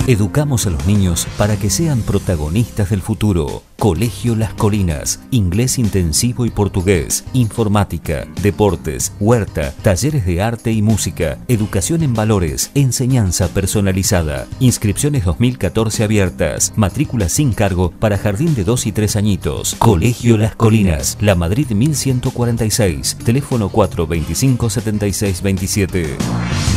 Educamos a los niños para que sean protagonistas del futuro. Colegio Las Colinas, inglés intensivo y portugués, informática, deportes, huerta, talleres de arte y música, educación en valores, enseñanza personalizada. Inscripciones 2014 abiertas, matrícula sin cargo para jardín de 2 y 3 añitos. Colegio Las Colinas, La Madrid 1146, teléfono 425 7627.